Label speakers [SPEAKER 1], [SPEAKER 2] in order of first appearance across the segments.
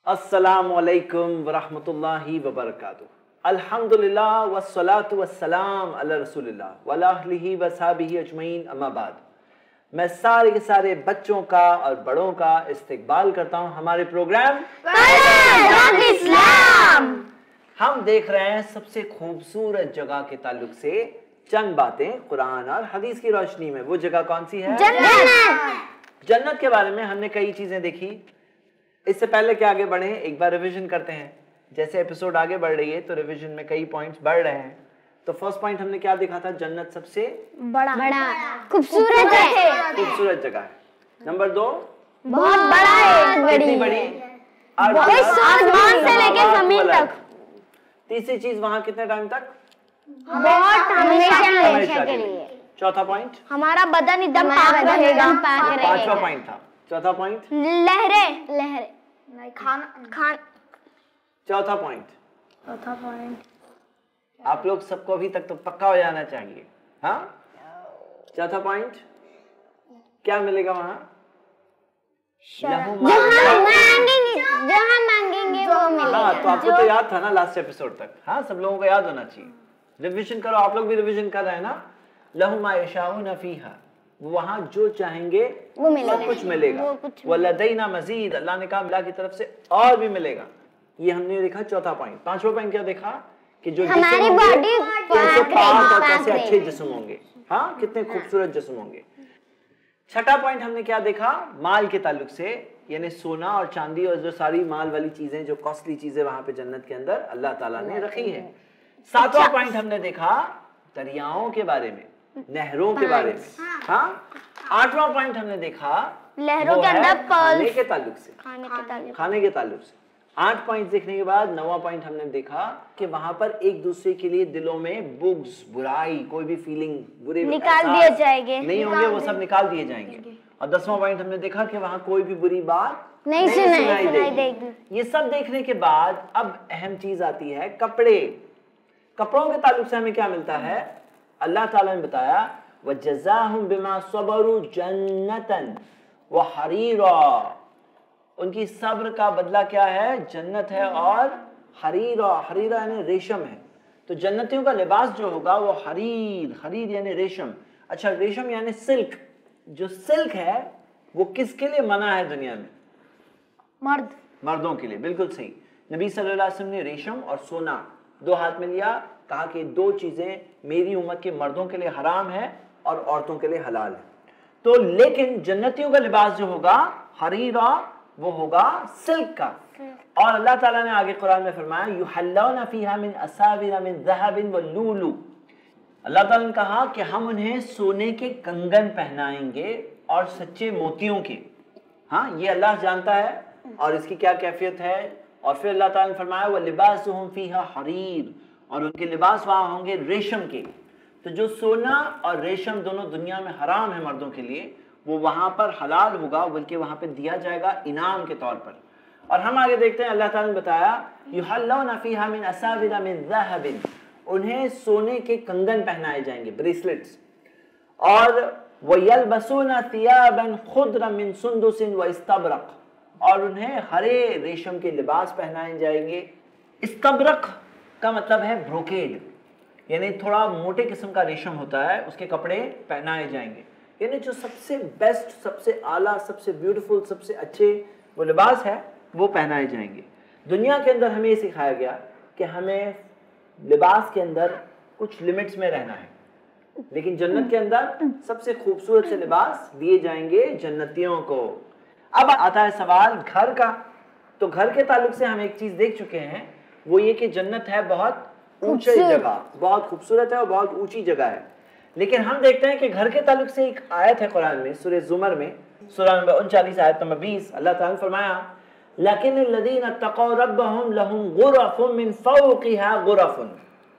[SPEAKER 1] अस्सलामु अलैकुम वरहमतुल्लाहि वबरकातुहू। अल्हम्दुलिल्लाह वस्सलातु वस्सलाम अला रसूलिल्लाह वअला आलिहि वसहबिहि अजमईन, अम्मा बाद। मैं सारे के सारे बच्चों का और बड़ों का इस्तकबाल करता हूँ हमारे प्रोग्राम इस्लाम। हम देख रहे हैं सबसे खूबसूरत जगह के ताल्लुक से चंद बातें कुरान और हदीस की रोशनी में। वो जगह कौन सी है? जन्नत। जन्नत के बारे में हमने कई चीजें देखी। इससे पहले कि आगे बढ़े एक बार रिवीजन करते हैं। जैसे एपिसोड आगे बढ़ रही है तो रिवीजन में कई पॉइंट्स बढ़ रहे हैं। तो फर्स्ट पॉइंट हमने क्या देखा था? जन्नत सबसे
[SPEAKER 2] बड़ा खूबसूरत है,
[SPEAKER 1] खूबसूरत जगह है। नंबर 2,
[SPEAKER 2] बहुत बड़ा है,
[SPEAKER 1] कितनी बड़ी?
[SPEAKER 2] आसमान से लेकर जमीन तक।
[SPEAKER 1] तीसरी चीज, वहां कितने टाइम तक?
[SPEAKER 2] बहुत हमेशा के लिए।
[SPEAKER 1] चौथा पॉइंट,
[SPEAKER 2] हमारा बदन एकदम पाक रहेगा।
[SPEAKER 1] पांचवा पॉइंट था। चौथा पॉइंट,
[SPEAKER 2] लहरें खाना।
[SPEAKER 1] चौथा पॉइंट आप लोग सबको अभी तक तो पक्का हो जाना चाहिए। हाँ, चौथा पॉइंट क्या मिलेगा वहां?
[SPEAKER 2] जो हम मांगेंगे वो मिलेगा।
[SPEAKER 1] हाँ, तो आपको तो याद था ना लास्ट एपिसोड तक। हाँ, सब लोगों को याद होना चाहिए। रिवीजन करो, आप लोग भी रिवीजन कर रहे हैं ना। लहू मा यशाऊन फीहा, वहां जो चाहेंगे वो मिलेगा, सब कुछ मिलेगा। वलदैना मजीद, अल्लाह ने कहा अल्लाह की तरफ से और भी मिलेगा। ये हमने देखा चौथा पॉइंट। पांचवा पॉइंट क्या देखा? कि जो
[SPEAKER 2] हमारी बॉडी
[SPEAKER 1] कैसे पाक और कैसे अच्छे जिस्म होंगे। हाँ, कितने खूबसूरत जिस्म होंगे। छठा पॉइंट हमने क्या देखा? माल के ताल्लुक से, यानी सोना और चांदी और जो सारी माल वाली चीजें, जो कॉस्टली चीजें वहां पे जन्नत के अंदर अल्लाह ताला ने रखी है। सातवां पॉइंट हमने देखा दरियाओं के बारे में, नहरों के बारे में। हाँ, आठवां पॉइंट हमने देखा
[SPEAKER 2] लहरों के अंदर
[SPEAKER 1] खाने के ताल्लुक से,
[SPEAKER 2] खाने के ताल्लुक से।
[SPEAKER 1] 8 पॉइंट देखने के बाद 9वां पॉइंट हमने देखा कि वहां पर एक दूसरे के लिए दिलों में बुग्स, बुराई, कोई भी फीलिंग, बुरे
[SPEAKER 2] निकाल दिए जाएंगे,
[SPEAKER 1] नहीं होंगे, वो सब निकाल दिए जाएंगे। और 10वां पॉइंट हमने देखा कि वहां कोई भी बुरी बात
[SPEAKER 2] नहीं सुनाई देगी।
[SPEAKER 1] ये सब देखने के बाद अब अहम चीज आती है कपड़े। कपड़ों के ताल्लुक से हमें क्या मिलता है? अल्लाह ताला ने बताया वजज़ाहुम बिमा सबरू जन्नतन व हरीरा, उनकी सब्र का बदला क्या है? जन्नत है और हरीरा। हरीरा यानी रेशम है। तो जन्नतियों का लिबास जो होगा वो हरीर यानी रेशम। अच्छा, रेशम यानी सिल्क। जो सिल्क है वो किसके लिए मना है दुनिया में? मर्दों के लिए। बिल्कुल सही। नबी सल्लल्लाहु अलैहि वसल्लम ने रेशम और सोना दो हाथ में लिया, कहा कि दो चीजें मेरी उम्मत के मर्दों के लिए हराम है और औरतों के लिए हलाल है। तो लेकिन जन्नतियों का लिबास जो होगा हरीरा, वो होगा सिल्क का। और अल्लाह ताला ने आगे कुरान में फरमाया युहल्लौना फीहा मिन असाविर मिन ज़हबिन व लूलू। अल्लाह ताला ने कहा कि हम उन्हें सोने के कंगन पहनाएंगे और सच्चे मोतियों के। हाँ, ये अल्लाह जानता है और इसकी क्या कैफियत है। और फिर अल्लाह ताला ने फरमाया व लिबासुहुम फीहा हरीर, और उनके लिबास वहां होंगे रेशम के। तो जो सोना और रेशम दोनों दुनिया में हराम है मर्दों के लिए, वो वहां पर हलाल होगा, बल्कि वहां पे दिया जाएगा इनाम के तौर पर। और हम आगे देखते हैं, अल्लाह ताला ने बताया युहल्लौना फीहा मिन असाविर मिन ज़हबिन, उन्हें सोने के कंगन पहनाए जाएंगे, ब्रेसलेट्स। और वयल्बसूना थियाबन खुद्रम मिन सुंदुसिन व इस्तबरक, और उन्हें हरे रेशम के लिबास पहनाए जाएंगे। इस्तबरक का मतलब है ब्रोकेड, यानी थोड़ा मोटे किस्म का रेशम होता है, उसके कपड़े पहनाए जाएंगे। यानी जो सबसे बेस्ट, सबसे आला, सबसे ब्यूटीफुल, सबसे अच्छे वो लिबास है वो पहनाए जाएंगे। दुनिया के अंदर हमें ये सिखाया गया कि हमें लिबास के अंदर कुछ लिमिट्स में रहना है, लेकिन जन्नत के अंदर सबसे खूबसूरत से लिबास दिए जाएंगे जन्नतियों को। अब आता है सवाल घर का। तो घर के ताल्लुक से हम एक चीज देख चुके हैं, वो ये कि जन्नत है बहुत ऊंची जगह, बहुत खूबसूरत है और बहुत ऊंची जगह है। लेकिन हम देखते हैं कि घर के ताल्लुक से एक आयत है कुरान में, सूरह ज़ुमर में, सूरह नंबर 39 आयत नंबर 20। अल्लाह ताला ने फरमाया लकिन्नल्लज़ीना तक़ौ रब्बहुम लहुम गुरफ़ुम मिन फ़ौक़िहा गुरफ़ुन,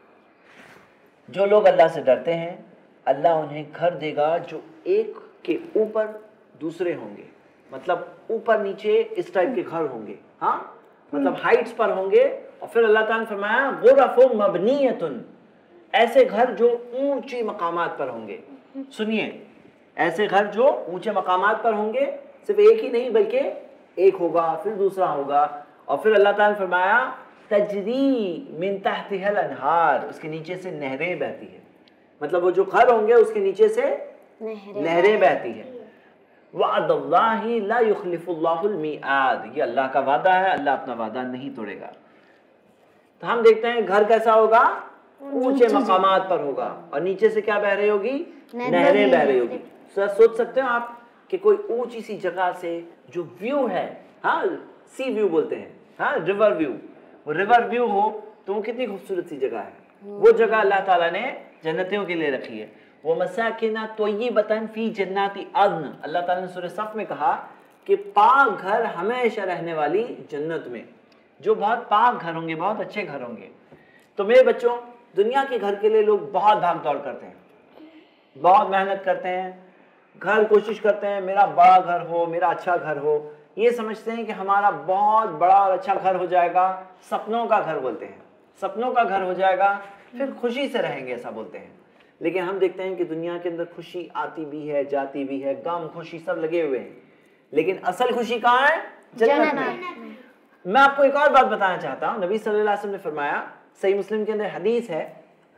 [SPEAKER 1] जो लोग अल्लाह से डरते हैं अल्लाह उन्हें घर देगा जो एक के ऊपर दूसरे होंगे, मतलब ऊपर नीचे इस टाइप के घर होंगे। हाँ, मतलब हाइट्स पर होंगे। और फिर अल्लाह ताला ने फरमाया गुरफ़ुम मबनियतुन, ऐसे घर जो ऊंचे मकामात पर होंगे। सुनिए, ऐसे घर जो ऊंचे मकामात पर होंगे, सिर्फ एक ही नहीं बल्कि एक होगा, फिर दूसरा होगा, और फिर अल्लाह ताला ने फरमाया तजरी मिन तहतिहल अनहार, उसके नीचे से नहरें बहती है। मतलब वो जो घर होंगे उसके नीचे से नहरें बहती है। वअदल्लाहि ला युखलिफुल्लाहुल मिआद, ये अल्लाह का वादा है, अल्लाह अपना वादा नहीं तोड़ेगा। तो हम देखते हैं घर कैसा होगा, ऊंचे मकामात पर होगा और नीचे से क्या बह रही होगी, नहरें बह रही होगी। सोच सकते हो आप कि कोई ऊंची सी जगह से जो व्यू है, हाँ सी व्यू बोलते हैं, हाँ रिवर व्यू, वो रिवर व्यू हो तो वो कितनी खूबसूरत सी जगह है। वो जगह अल्लाह ताला ने जन्नतियों के लिए रखी है। वो मसाकिना तय्यिबतन फी जन्नाति अदन, अल्लाह ताला ने सूरह सफ में कहा कि पाक घर हमेशा रहने वाली जन्नत में, जो बहुत पाक घर होंगे, बहुत अच्छे घर होंगे। तो मेरे बच्चों, दुनिया के घर के लिए लोग बहुत भाग दौड़ करते हैं, बहुत मेहनत करते हैं, घर कोशिश करते हैं मेरा बड़ा घर हो, मेरा अच्छा घर हो। ये समझते हैं कि हमारा बहुत बड़ा और अच्छा घर हो जाएगा, सपनों का घर बोलते हैं, सपनों का घर हो जाएगा, फिर खुशी से रहेंगे ऐसा बोलते हैं। लेकिन हम देखते हैं कि दुनिया के अंदर खुशी आती भी है, जाती भी है, गम खुशी सब लगे हुए हैं, लेकिन असल खुशी कहाँ है, जन्नत में। मैं आपको एक और बात बताना चाहता हूँ। नबी सल्लल्लाहु अलैहि वसल्लम ने फरमाया, सही मुस्लिम के अंदर हदीस है,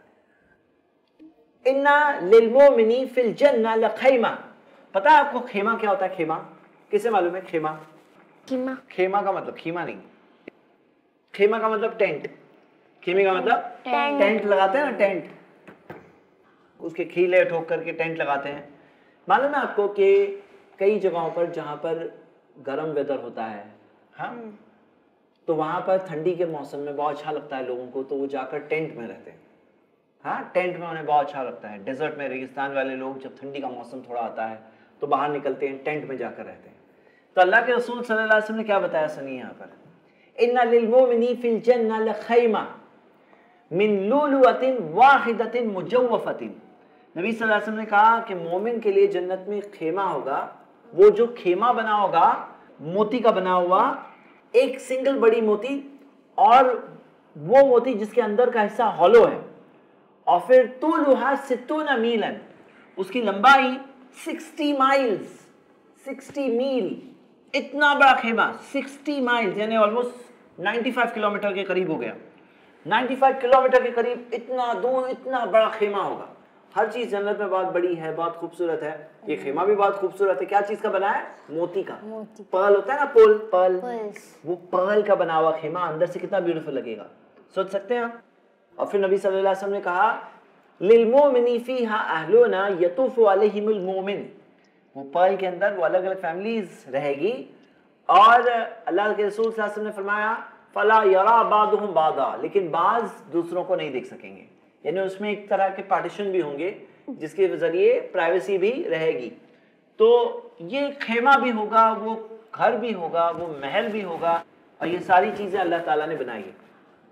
[SPEAKER 1] इन्ना लिल मोमिनी फिल जन्नह लखैमा। पता है आपको खेमा क्या होता है? खेमा किसे मालूम है? खेमा, खेमा का मतलब खीमा नहीं, खेमा का मतलब टेंट, खेमे का मतलब टेंट लगाते हैं ना, टेंट, उसके खीले ठोक करके टेंट लगाते हैं। मालूम है आपको कि कई जगहों पर जहां पर गर्म वेदर होता है, हाँ, तो वहां पर ठंडी के मौसम में बहुत अच्छा लगता है लोगों को, तो वो जाकर टेंट में रहते हैं। हाँ, टेंट में उन्हें बहुत अच्छा लगता है। डेजर्ट में, रेगिस्तान वाले लोग जब ठंडी का मौसम थोड़ा आता है तो बाहर निकलते हैं, टेंट में जाकर रहते हैं। तो अल्लाह के रसूल सल्लल्लाहु अलैहि वसल्लम ने क्या बताया, सुनिए यहाँ पर, इन्ना लिल मोमिनी फिल जन्नह लखैमा मिन लुलुअतिन वाहिदतिन मुजव्वफतिन। नबी सल्लल्लाहु अलैहि वसल्लम ने कहा कि मोमिन के लिए जन्नत में खेमा होगा, वो जो खेमा बना होगा मोती का बना हुआ, एक सिंगल बड़ी मोती, और वो मोती जिसके अंदर का हिस्सा हॉलो है, और फिर तूलुहा 60 मीलन, उसकी लंबाई 60 माइल्स, 60 मील, इतना बड़ा खेमा, 60 माइल्स यानी ऑलमोस्ट 95 किलोमीटर के करीब हो गया। 95 किलोमीटर के करीब इतना दूर इतना बड़ा खेमा होगा। हर चीज जन्नत में बहुत बड़ी है, बहुत खूबसूरत है। ये खेमा भी बहुत खूबसूरत है। क्या चीज का बना है? मोती का, पर्ल होता है ना, पर्ल, वो पर्ल का बना हुआ खेमा, अंदर से कितना ब्यूटीफुल लगेगा, सोच सकते हैं आप। और फिर नबी सल्लल्लाहु अलैहि वसल्लम ने कहा, लिल मोमिनी फीहा अहलुना यतूफु अलैहिमुल मोमिन, वो पर्ल के अंदर वो अलग अलग फैमिलीज रहेगी, और अल्लाह के रसूल सल्लल्लाहु अलैहि वसल्लम ने फरमाया, फला यरा बादुहुम बादा, लेकिन बाज दूसरों को नहीं देख सकेंगे, यानी उसमें एक तरह के पार्टीशन भी होंगे जिसके जरिए प्राइवेसी भी रहेगी। तो ये खेमा भी होगा, वो घर भी होगा, वो महल भी होगा, और ये सारी चीजें अल्लाह ताला ने बनाई है।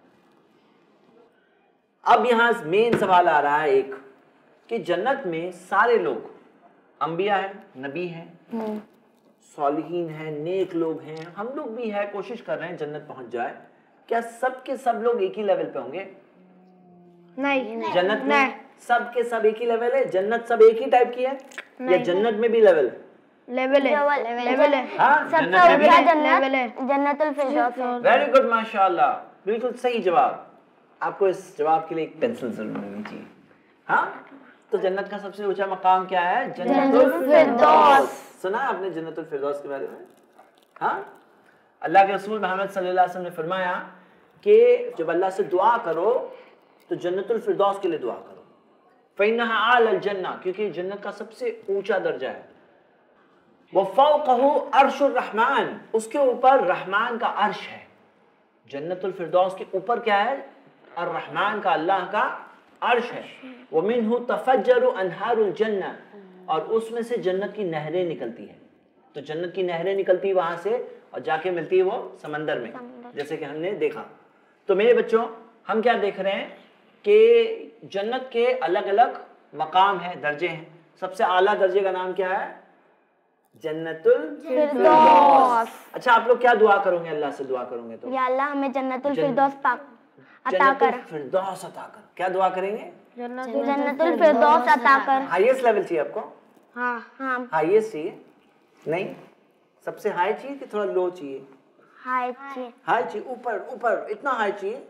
[SPEAKER 1] अब यहाँ मेन सवाल आ रहा है एक, कि जन्नत में सारे लोग अंबिया हैं, नबी हैं, सालिहीन हैं, नेक लोग हैं, हम लोग भी है, कोशिश कर रहे हैं जन्नत पहुंच जाए। क्या सब के सब लोग एक ही लेवल पे होंगे? नहीं, जन्नत में सब के सब एक ही लेवल है? जन्नत सब एक ही टाइप की है या जन्नत में भी लेवल है? लेवल है, हाँ, जन्नतुल फिरदौस। वेरी गुड, माशाल्लाह, बिल्कुल सही जवाब। आपको इस जवाब के लिए एक पेंसिल जरूर मिलनी चाहिए। हाँ, तो जन्नत का सबसे ऊंचा मकाम क्या है? जन्नतुल फिरदौस। सुना आपने जन्नतुल फिरदौस के बारे में? हाँ, अल्लाह के रसूल मोहम्मद सल्लल्लाहु अलैहि वसल्लम ने फरमाया कि जब अल्लाह से दुआ करो तो जन्नतुल फिरदौस के लिए दुआ करो, फ़इन्नहा आलल जन्नह, क्योंकि जन्नत का सबसे ऊंचा दर्जा है। व फ़ौक़हु अर्शुर रहमान, उसके ऊपर रहमान का अर्श है। जन्नतुल फिरदौस के ऊपर क्या है? और रहमान का, अल्लाह का अर्श है। व मिन्हु तफज्जरु अनहारुल जन्नह, और उसमें से जन्नत की नहरें निकलती है। तो जन्नत की नहरें निकलती वहां से और जाके मिलती है वो समंदर में, जैसे कि हमने देखा। तो मेरे बच्चों, हम क्या देख रहे हैं कि जन्नत के अलग अलग मकाम हैं, दर्जे हैं। सबसे आला दर्जे का नाम क्या है? जन्नतुल फिरदौस। अच्छा, आप लोग क्या दुआ करोगे? अल्लाह से दुआ करोगे तो, या अल्लाह हमें जन्नतुल फिरदौस अता कर, फिरदौस अता कर। क्या दुआ करेंगे? जन्नतुल फिरदौस अता कर। हाईएस्ट लेवल चाहिए आपको? हाँ, हाईएस्ट चाहिए? नहीं, सबसे हाई चाहिए कि थोड़ा लो चाहिए?
[SPEAKER 2] हाई चाहिए।
[SPEAKER 1] हाई चाहिए, ऊपर ऊपर इतना हाई चाहिए।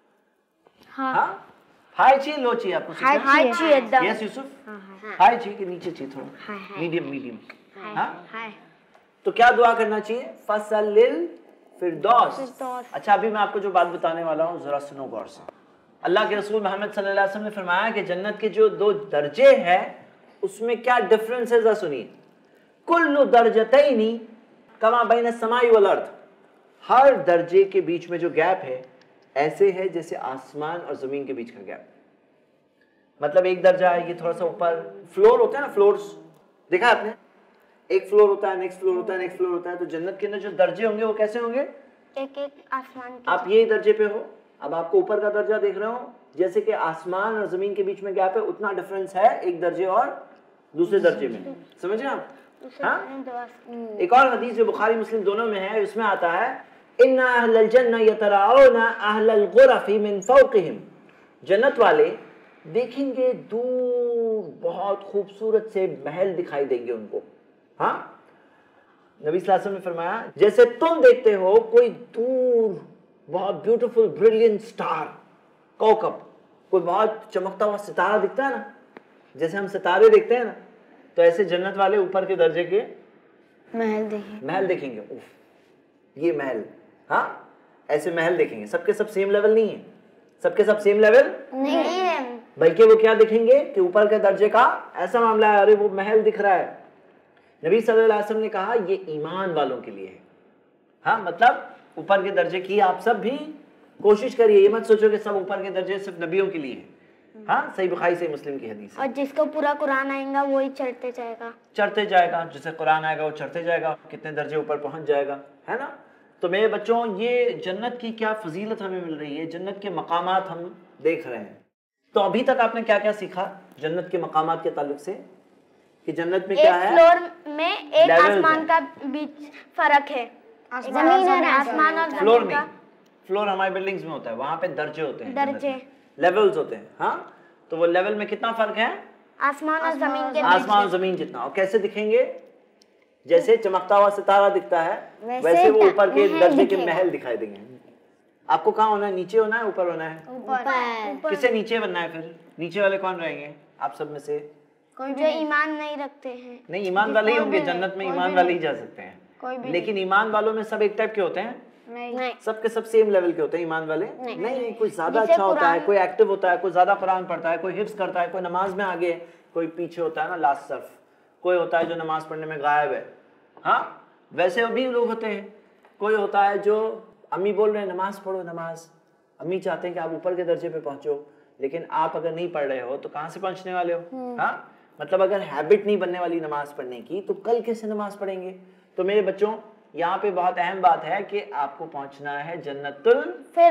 [SPEAKER 2] हाँ
[SPEAKER 1] हाँ, हाई चाहिए लो चाहिए आपको?
[SPEAKER 2] हाई चाहिए एकदम।
[SPEAKER 1] यस यूसुफ, हाई चाहिए कि नीचे चाहिए? थोड़ा मीडियम मीडियम। हाँ,
[SPEAKER 2] हाई।
[SPEAKER 1] तो क्या दुआ करना चाहिए? फसलिल फिरदौस।
[SPEAKER 2] फिरदौस।
[SPEAKER 1] अच्छा, अभी मैं आपको जो बात बताने वाला हूँ जरा सुनो गौर से। अल्लाह के रसूल मोहम्मद सल्लल्लाहु अलैहि वसल्लम ने फरमाया कि जन्नत के जो 2 दर्जे हैं उसमें क्या डिफरेंस है, जरा सुनिए। कुल्लु दर्जतैनी कमा बैन समाई वल अर्द, हर दर्जे के बीच में जो गैप है ऐसे है जैसे आसमान और जमीन के बीच का गैप। मतलब एक दर्जा है, ये थोड़ा सा ऊपर, फ्लोर होता है ना, फ्लोर्स देखा आपने, एक फ्लोर होता है, नेक्स्ट फ्लोर होता है, नेक्स्ट फ्लोर होता है। तो जन्नत के अंदर जो दर्जे होंगे वो कैसे होंगे?
[SPEAKER 2] एक एक आसमान के।
[SPEAKER 1] आप ये दर्जे पे हो, अब आपको ऊपर का दर्जा देख रहे हो, जैसे कि आसमान और जमीन के बीच में गैप है, उतना डिफरेंस है एक दर्जे और दूसरे दर्जे में। समझे आप? हाँ? एक और हदीस जो बुखारी मुस्लिम दोनों में है, उसमें आता है इन्ना अहलल जन्नह यतराऊना अहलल गुरफी मिन फौक़िहिम, जन्नत वाले देखेंगे दूर बहुत खूबसूरत से महल दिखाई देंगे उनको। हाँ, नबी सल्लल्लाहु अलैहि वसल्लम ने फरमाया जैसे तुम देखते हो कोई दूर बहुत ब्यूटीफुल ब्रिलियंट स्टार, कौकब, कोई बहुत चमकता हुआ सितारा दिखता है ना, जैसे हम सितारे देखते हैं ना, तो ऐसे जन्नत वाले ऊपर के दर्जे के महल देखेंगे। उफ, ये महल, हाँ, ऐसे महल देखेंगे। सबके सब सेम लेवल नहीं है, सबके सब सेम लेवल
[SPEAKER 2] नहीं है,
[SPEAKER 1] बल्कि वो क्या देखेंगे कि ऊपर के दर्जे का ऐसा मामला है, अरे वो महल दिख रहा है। नबी सल्लल्लाहु अलैहि वसल्लम ने कहा ये ईमान वालों के लिए है। हाँ, मतलब ऊपर के दर्जे की आप सब भी कोशिश करिए, ये मत सोचो कि सब ऊपर के दर्जे सिर्फ नबियों के लिए है। हाँ, सही बुखारी सही मुस्लिम की हदीस है।
[SPEAKER 2] और जिसको पूरा कुरान आएगा वही चढ़ते जाएगा,
[SPEAKER 1] जिसे कुरान आएगा वो चढ़ते जाएगा, कितने दर्जे ऊपर पहुंच जाएगा, है ना। तो मेरे बच्चों, ये जन्नत की क्या फजीलत हमें मिल रही है, जन्नत के मकामात हम देख रहे हैं। तो अभी तक आपने क्या क्या सीखा जन्नत के मकामात के ताल्लुक से, कि जन्नत में क्या है?
[SPEAKER 2] फ्लोर में एक आसमान का बीच फर्क है, जमीन और आसमान और
[SPEAKER 1] फ्लोर
[SPEAKER 2] जमीन
[SPEAKER 1] नहीं,
[SPEAKER 2] का।
[SPEAKER 1] फ्लोर हमारे बिल्डिंग्स में होता है, वहां पे दर्जे होते हैं,
[SPEAKER 2] दर्जे
[SPEAKER 1] लेवल्स होते हैं। हाँ, तो वो लेवल में कितना फर्क है?
[SPEAKER 2] आसमान और जमीन के
[SPEAKER 1] आसमान और जमीन जितना। और कैसे दिखेंगे? जैसे चमकता हुआ सितारा दिखता है वैसे वो ऊपर के दर्जे के महल दिखाई देंगे। आपको कहाँ होना है? नीचे होना है, ऊपर होना है?
[SPEAKER 2] ऊपर।
[SPEAKER 1] किसे नीचे बनना है फिर? नीचे वाले कौन रहेंगे आप सब में से?
[SPEAKER 2] जो ईमान नहीं रखते हैं।
[SPEAKER 1] नहीं, ईमान वाले ही होंगे जन्नत में, ईमान वाले ही जा सकते हैं। लेकिन ईमान वालों में सब एक टाइप के होते हैं?
[SPEAKER 2] नहीं,
[SPEAKER 1] सबके सब सेम लेवल के होते हैं ईमान वाले? नहीं, कोई ज्यादा अच्छा होता है, कोई एक्टिव होता है, कोई ज्यादा कुरान पढ़ता है, कोई हिफ्ज करता है, कोई नमाज में आगे, कोई पीछे होता है ना लास्ट सफ, कोई होता है जो नमाज पढ़ने में गायब है। हाँ, वैसे भी लोग होते हैं। कोई होता है जो अम्मी बोल रहे हैं नमाज पढ़ो, नमाज, अम्मी चाहते हैं कि आप ऊपर के दर्जे पे पहुंचो, लेकिन आप अगर नहीं पढ़ रहे हो तो कहाँ से पहुंचने वाले हो? हाँ, मतलब अगर हैबिट नहीं बनने वाली नमाज पढ़ने की तो कल कैसे नमाज पढ़ेंगे? तो मेरे बच्चों, यहाँ पे बहुत अहम बात है कि आपको पहुंचना है जन्नतुल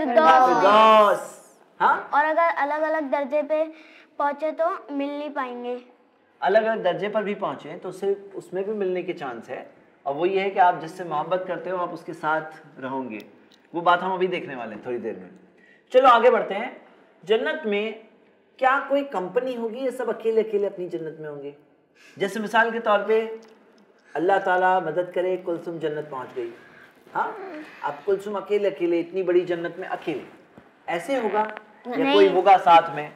[SPEAKER 1] फिरदौस। हाँ,
[SPEAKER 2] और अगर अलग अलग दर्जे पे पहुंचे तो मिल नहीं पाएंगे।
[SPEAKER 1] अलग अलग दर्जे पर भी पहुंचे तो सिर्फ उसमें भी मिलने के चांस है, और वो ये है कि आप जिससे मोहब्बत करते हो आप उसके साथ रहोगे। वो बात हम अभी देखने वाले हैं थोड़ी देर में। चलो आगे बढ़ते हैं। जन्नत में क्या कोई कंपनी होगी या सब अकेले अकेले अपनी जन्नत में होंगे? जैसे मिसाल के तौर पे अल्लाह ताला मदद करे, कुलसुम जन्नत पहुंच गई। हाँ, अब कुलसुम अकेले अकेले इतनी बड़ी जन्नत में अकेले ऐसे होगा या कोई होगा साथ में?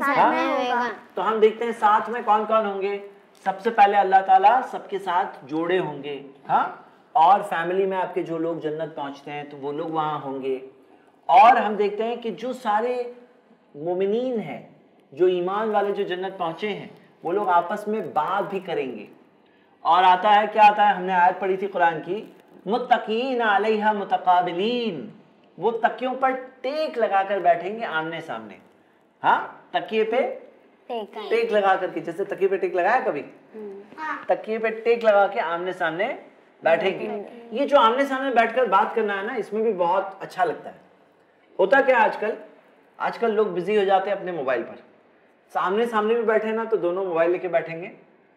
[SPEAKER 1] हाँ? तो हम देखते हैं साथ में कौन कौन होंगे। सबसे पहले अल्लाह ताला सबके साथ जोड़े होंगे। हाँ, और फैमिली में आपके जो लोग जन्नत पहुंचते हैं तो वो लोग वहां होंगे। और हम देखते हैं कि जो सारे मोमिनीन हैं, जो ईमान वाले जो जन्नत पहुंचे हैं, वो लोग आपस में बात भी करेंगे। और आता है, क्या आता है, हमने आयत पढ़ी थी कुरान की, मुत्तकीन अलैहा मुतकाबिलीन, वो तकियों पर टेक लगाकर बैठेंगे आमने सामने। हाँ, तकिए पे टेक लगा करके, जैसे तकिए पे टेक लगाया कभी, तकिए पे टेक लगा के आमने सामने बैठेंगे। ये जो आमने सामने बैठकर बात करना है ना, इसमें भी बहुत अच्छा लगता है। होता क्या आजकल लोग बिजी हो जाते हैं अपने मोबाइल पर। सामने सामने भी बैठे ना तो दोनों मोबाइल लेके बैठेंगे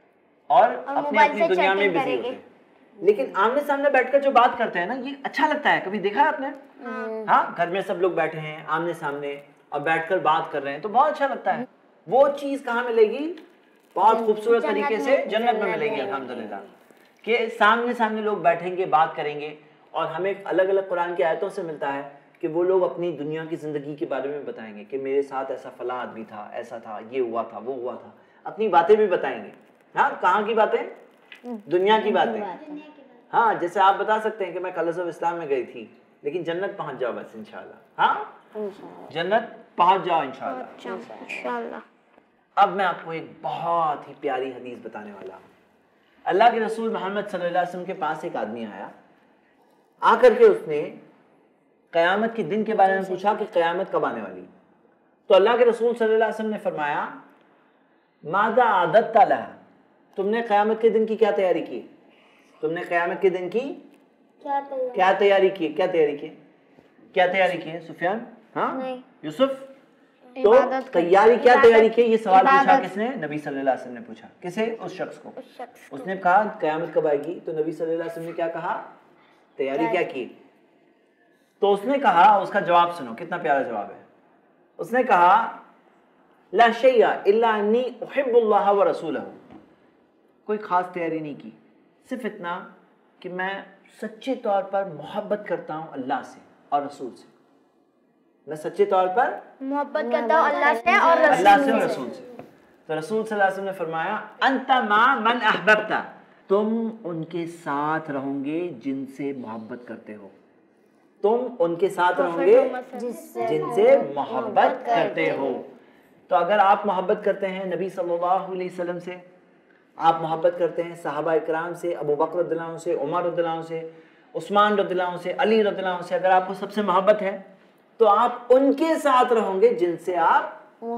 [SPEAKER 1] और अपनी अपनी दुनिया में बिजी होते हैं। लेकिन आमने सामने बैठकर जो बात करते हैं ना, ये अच्छा लगता है। कभी देखा है आपने? हाँ, घर में सब लोग बैठे हैं आमने सामने और बैठकर बात कर रहे हैं तो बहुत अच्छा लगता है। वो चीज कहाँ मिलेगी? बहुत खूबसूरत तरीके से जन्नत में मिलेगी अल्हम्दुलिल्लाह, कि सामने सामने लोग बैठेंगे, बात करेंगे। और हमें अलग अलग कुरान की आयतों से मिलता है कि वो लोग अपनी दुनिया की ज़िंदगी के बारे में बताएंगे कि मेरे साथ ऐसा फला आदमी था, ऐसा था, ये हुआ था, वो हुआ था, अपनी बातें भी बताएंगे। हाँ, कहाँ की बातें? दुनिया की बातें। हाँ, जैसे आप बता सकते हैं कि मैं कॉलेज ऑफ इस्लाम में गई थी, लेकिन जन्नत पहुंच जाओ बस इंशाल्लाह। हाँ, जन्नत पहुंच जाओ इंशाल्लाह। अब मैं आपको एक बहुत ही प्यारी हदीस बताने वाला हूँ। अल्लाह के रसूल मोहम्मद सल्लल्लाहु अलैहि वसल्लम के पास एक आदमी आया, आकर के उसने क़यामत के दिन के बारे में पूछा कि क़यामत कब आने वाली। तो अल्लाह के रसूल सल्लल्लाहु अलैहि वसल्लम ने फरमाया, मादा आदत ताला, तुमने क़यामत के दिन की क्या तैयारी की? तुमने क़यामत के दिन की क्या तैयारी की? क्या तैयारी की है सुफियान? हाँ, यूसुफ, तो तैयारी क्या तैयारी की? ये सवाल पूछा किसने? नबी सल्लल्लाहु अलैहि वसल्लम ने पूछा। किसे? उस शख्स को। उसने कहा क़यामत कब आएगी? तो नबी सल्लल्लाहु अलैहि वसल्लम ने क्या कहा? तैयारी क्या की? तो उसने कहा, उसका जवाब सुनो, कितना प्यारा जवाब है। उसने कहा, ला शैया इल्ला अन्नी उहिब्बुल्लाह व रसूलहू, कोई खास तैयारी नहीं की, सिर्फ इतना कि मैं सच्चे तौर पर मोहब्बत करता हूँ अल्लाह से और रसूल से। मैं सच्चे तौर पर
[SPEAKER 2] मोहब्बत करता हूँ अल्लाह से और
[SPEAKER 1] रसूल से। तो रसूल सल्लल्लाहु अलैहि वसल्लम ने फरमाया, अंता मा मन अहबब्ता, तुम उनके साथ रहोगे जिनसे मोहब्बत करते हो। तुम उनके साथ रहोगे जिनसे मोहब्बत करते हो। तो अगर आप मोहब्बत करते हैं नबी सल्लल्लाहु अलैहि वसल्लम से, आप मोहब्बत करते हैं सहाबा इकराम से, अबू बकर रज़ियल्लाहु अन्हु से, उमर रज़ियल्लाहु अन्हु से, उस्मान रज़ियल्लाहु अन्हु से, अली रज़ियल्लाहु अन्हु से, अगर आपको सबसे मोहब्बत है तो आप उनके साथ रहोगे जिनसे आप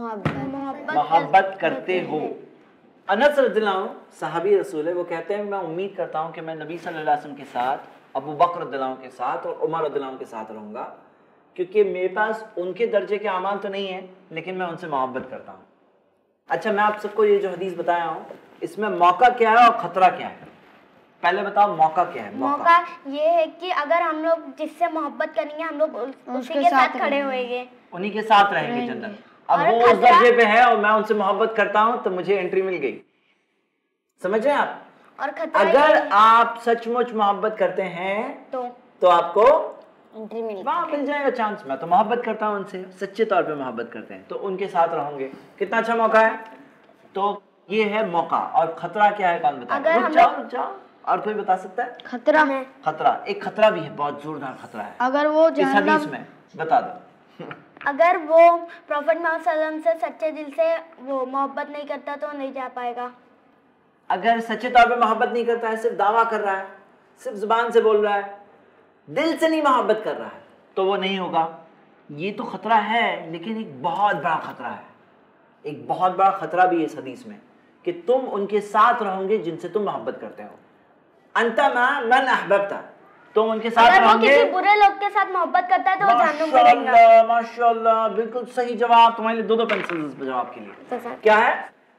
[SPEAKER 1] मोहब्बत करते हो। अनस रज़ियल्लाहु अन्हु सहाबी रसूल है, वो कहते हैं मैं उम्मीद करता हूँ कि मैं नबी सल्लल्लाहु अलैहि वसल्लम के साथ, अबू बकर रज़ियल्लाहु अन्हु के साथ और उमर रज़ियल्लाहु अन्हु के साथ रहूँगा, क्योंकि मेरे पास उनके दर्जे के अमाल तो नहीं है, लेकिन मैं उनसे मोहब्बत करता हूँ। अच्छा, मैं आप सबको ये जो हदीस बताया हूँ, इसमें मौका क्या है और खतरा क्या है? पहले बताओ मौका क्या है?
[SPEAKER 2] मौका ये है कि अगर हम लोग जिससे मोहब्बत करेंगे हम लोग उसी के साथ खड़े होएंगे, उन्हीं के साथ
[SPEAKER 1] रहेंगे जन्नत। अब वो उस दर्जे पे है और मैं उनसे मोहब्बत करता हूँ तो मुझे एंट्री मिल गई। समझ रहे हैं आप?
[SPEAKER 2] और खतरा
[SPEAKER 1] अगर आप सचमुच मोहब्बत करते हैं तो आपको
[SPEAKER 2] एंट्री
[SPEAKER 1] मिल जाएगा चांस। मैं तो मोहब्बत करता हूँ उनसे, सच्चे तौर पे मोहब्बत करते हैं तो उनके साथ रहोगे। कितना अच्छा मौका है। तो ये है मौका। और खतरा क्या है? कौन बताए? रुक जाओ, और कोई बता सकता है? खतरा एक खतरा भी है, बहुत जोरदार खतरा है।
[SPEAKER 2] अगर वो
[SPEAKER 1] इस हदीस में बता दो।
[SPEAKER 2] अगर वो प्रॉफेट मोहम्मद सल्लल्लाहु अलैहि वसल्लम से सच्चे दिल से वो मोहब्बत नहीं करता तो नहीं जा पाएगा।
[SPEAKER 1] अगर सच्चे तौर पे मोहब्बत नहीं करता है, सिर्फ दावा कर रहा है, सिर्फ जुबान से बोल रहा है, दिल से नहीं मोहब्बत कर रहा है, तो वो नहीं होगा। ये तो खतरा है, लेकिन एक बहुत बड़ा खतरा है। एक बहुत बड़ा खतरा भी है इस हदीस में कि तुम उनके साथ रहोगे जिनसे तुम मोहब्बत करते हो। अंता मन अहबब्ता, तुम उनके साथ रहोगे।
[SPEAKER 2] अगर वो किसी बुरे लोग के साथ मोहब्बत करता है तो वो जहन्नम में रहेगा।
[SPEAKER 1] माशाल्लाह, बिल्कुल सही जवाब। तुम्हारे लिए 2 पेंसिल इस जवाब के लिए। क्या है?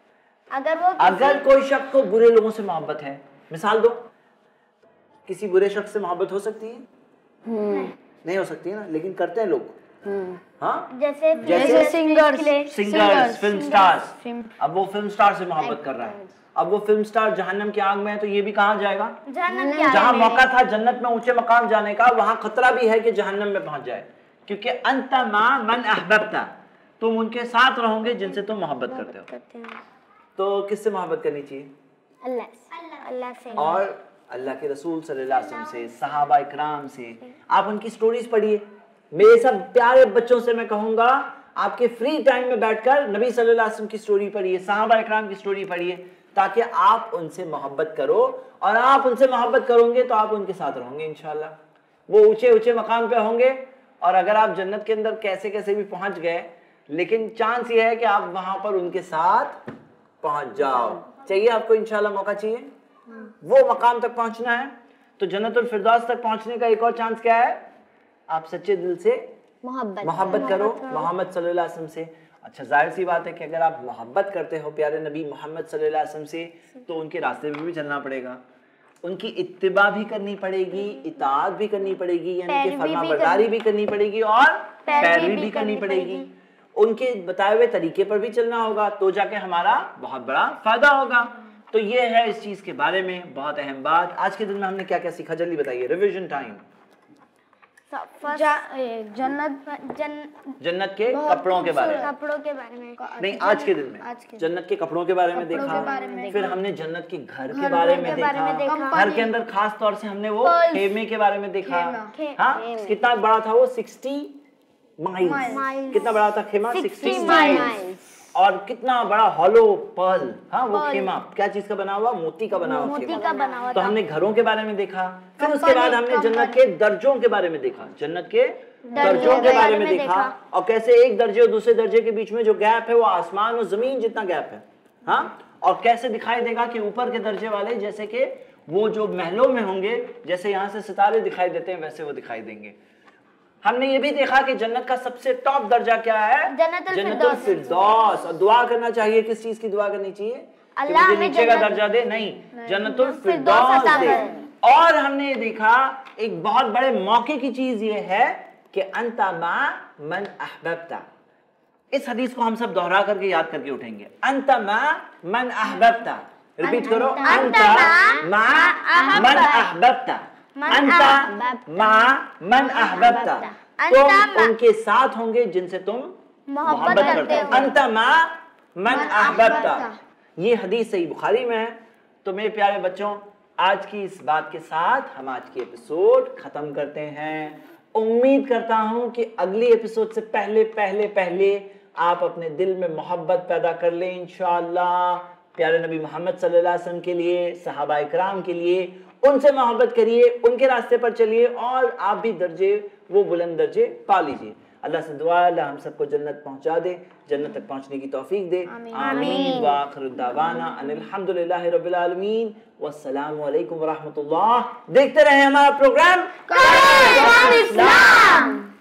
[SPEAKER 1] अगर कोई शख्स को बुरे लोगों से मोहब्बत है, मिसाल दो, किसी बुरे शख्स से मोहब्बत हो सकती है? नहीं हो सकती है ना, लेकिन करते हैं लोग। हाँ, जैसे सिंगर्स, फिल्म स्टार्स। अब वो फिल्म स्टार से मोहब्बत कर रहा है, अब वो फिल्म स्टार जहन्नम की आग में है, तो ये भी कहाँ जाएगा? जहाँ मौका था जन्नत में ऊंचे मकाम जाने का, वहां खतरा भी है कि जहन्नम में पहुंच जाए। क्योंकि अंता मा मन अहबब्ता, तुम उनके साथ रहोगे जिनसे तुम मोहब्बत करते हो। तो किससे मोहब्बत करनी चाहिए?
[SPEAKER 2] अल्लाह से
[SPEAKER 1] और अल्लाह के रसूल सल्लल्लाहु अलैहि वसल्लम से, सहाबा इकराम से। आप उनकी स्टोरीज पढ़िए। मेरे सब प्यारे बच्चों से मैं कहूँगा, आपके फ्री टाइम में बैठकर नबी सल्लल्लाहु अलैहि वसल्लम की स्टोरी पढ़िए, सहाबा इकराम की स्टोरी पढ़िए, ताकि आप उनसे मोहब्बत करो। और आप उनसे मोहब्बत करोगे तो आप उनके साथ रहोगे इंशाल्लाह। वो ऊंचे ऊंचे मकाम पे होंगे। और अगर आप जन्नत के अंदर कैसे कैसे भी पहुंच गए, लेकिन चांस ये है कि आप वहां पर उनके साथ पहुंच जाओ। चाहिए आपको इंशाल्लाह, मौका चाहिए वो मकाम तक पहुंचना है। तो जन्नतुल फिरदौस तक पहुंचने का एक और चांस क्या है? आप सच्चे दिल से मोहब्बत करो मोहम्मद सल्लल्लाहु अलैहि वसल्लम से। अच्छा, जाहिर सी बात है कि अगर आप मोहब्बत करते हो प्यारे नबी मोहम्मद सल्लल्लाहु अलैहि वसल्लम से, तो उनके रास्ते में भी चलना पड़ेगा, उनकी इत्तिबा भी करनी पड़ेगी, इताअत भी करनी पड़ेगी, यानी कि फरमाबरदारी भी करनी पड़ेगी और पैरवी भी करनी पड़ेगी। उनके बताए हुए तरीके पर भी चलना होगा, तो जाके हमारा बहुत बड़ा फायदा होगा। तो ये है इस चीज के बारे में बहुत अहम बात। आज के दिन में हमने क्या क्या सीखा, जल्दी बताइए, रिवीजन टाइम। जन्नत के कपड़ों के बारे में,
[SPEAKER 2] कपड़ों के बारे में
[SPEAKER 1] नहीं, आज के दिन में जन्नत के कपड़ों के बारे में देखा। फिर हमने जन्नत के घर के बारे में देखा। घर के अंदर खास तौर से हमने वो खेमे के बारे में देखा। हाँ, कितना बड़ा था वो? 60 माइल्स। कितना बड़ा था खेमा? 60 माइल्स। और कितना बड़ा हॉलो पर्ल, हाँ वो खेमा क्या चीज का बना हुआ? मोती का बना हुआ। तो हमने घरों के बारे में देखा। फिर उसके बाद हमने जन्नत के दर्जों के बारे में देखा। जन्नत के दर्जों के बारे में देखा, और कैसे एक दर्जे और दूसरे दर्जे के बीच में जो गैप है वो आसमान और जमीन जितना गैप है। हाँ, और कैसे दिखाई देगा कि ऊपर के दर्जे वाले जैसे कि वो जो महलों में होंगे, जैसे यहाँ से सितारे दिखाई देते हैं वैसे वो दिखाई देंगे। हमने ये भी देखा कि जन्नत का सबसे टॉप दर्जा क्या है? जन्नतुल फिरदौस। और दुआ करना चाहिए, किस चीज की दुआ करनी चाहिए? अल्लाह हमें नीचे का दर्जा दे, नहीं, जन्नतुल फिरदौस दे। और हमने ये देखा एक बहुत बड़े मौके की चीज ये है कि अंता मा मन अहबब्ता। इस हदीस को हम सब दोहरा करके याद करके उठेंगे। अंता मा मन अहबब्ता, रिपीट करो, अंता मा मन अहबब्ता, अंता मा मन अहबब्ता। तुम उनके साथ होंगे जिनसे तुम मोहब्बत करते हो। अंता मा मन अहबब्ता, ये हदीस सही बुखारी में है। तो मेरे प्यारे बच्चों, आज की इस बात के साथ हम आज की एपिसोड खत्म करते हैं। उम्मीद करता हूं कि अगली एपिसोड से पहले आप अपने दिल में मोहब्बत पैदा कर लें इंशाअल्लाह। प्यारे नबी मोहम्मद सल्लल्लाहु अलैहि वसल्लम के लिए, सहाबा इकराम के लिए, उनसे मोहब्बत करिए, उनके रास्ते पर चलिए और आप भी दर्जे, वो बुलंद दर्जे पा लीजिए। अल्लाह से दुआ है अल्लाह हम सबको जन्नत पहुंचा दे, जन्नत तक पहुंचने की तौफीक दे। आमीन व आखिर दावाना अनिल हम्दुलिल्लाहि रब्बिल आलमीन वस्सलामु अलैकुम व रहमतुल्लाह। देखते रहे हमारा प्रोग्राम।